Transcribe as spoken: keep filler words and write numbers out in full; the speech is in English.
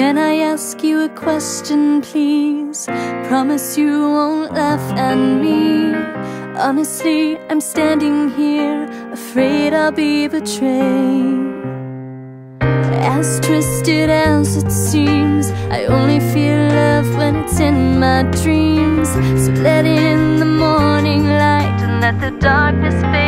Can I ask you a question, please? Promise you won't laugh at me. Honestly, I'm standing here, afraid I'll be betrayed. As twisted as it seems, I only feel love when it's in my dreams. So let in the morning light and let the darkness fade.